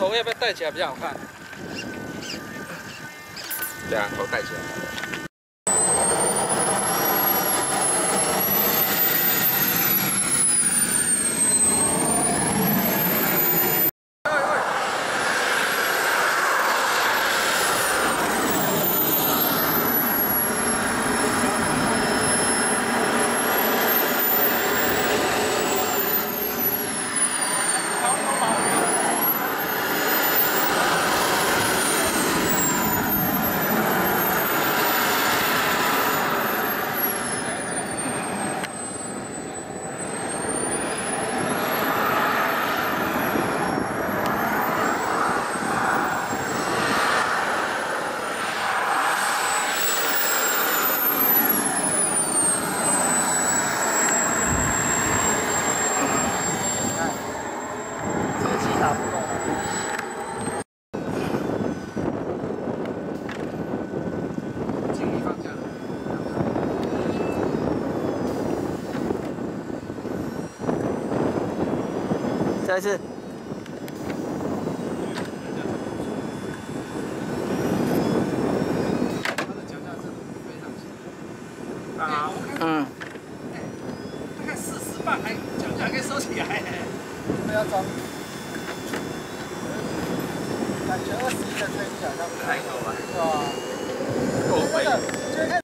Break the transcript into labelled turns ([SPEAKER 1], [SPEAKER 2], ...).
[SPEAKER 1] 头要不要戴起来比较好看？
[SPEAKER 2] 对啊，头戴起来。
[SPEAKER 3] 再一次。
[SPEAKER 1] 它的脚架真的非常轻。啊，
[SPEAKER 3] 嗯。
[SPEAKER 1] 大概40磅，还脚架可以收起来。
[SPEAKER 4] 不要装。感觉21的推力好像不太够吧？是吧？够飞。就是看